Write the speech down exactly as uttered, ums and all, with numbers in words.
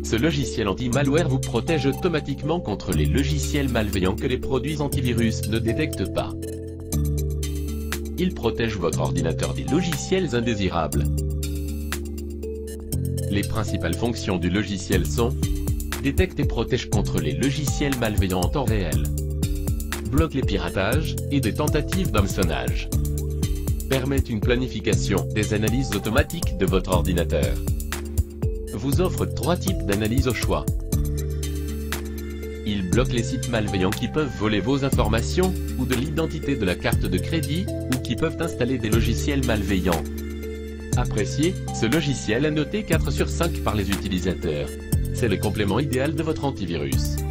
Ce logiciel anti-malware vous protège automatiquement contre les logiciels malveillants que les produits antivirus ne détectent pas. Il protège votre ordinateur des logiciels indésirables. Les principales fonctions du logiciel sont: détecte et protège contre les logiciels malveillants en temps réel, bloque les piratages et des tentatives d'hameçonnage, permet une planification des analyses automatiques de votre ordinateur, vous offre trois types d'analyses au choix. Il bloque les sites malveillants qui peuvent voler vos informations, ou de l'identité de la carte de crédit, ou qui peuvent installer des logiciels malveillants. Apprécié, ce logiciel est noté quatre sur cinq par les utilisateurs. C'est le complément idéal de votre antivirus.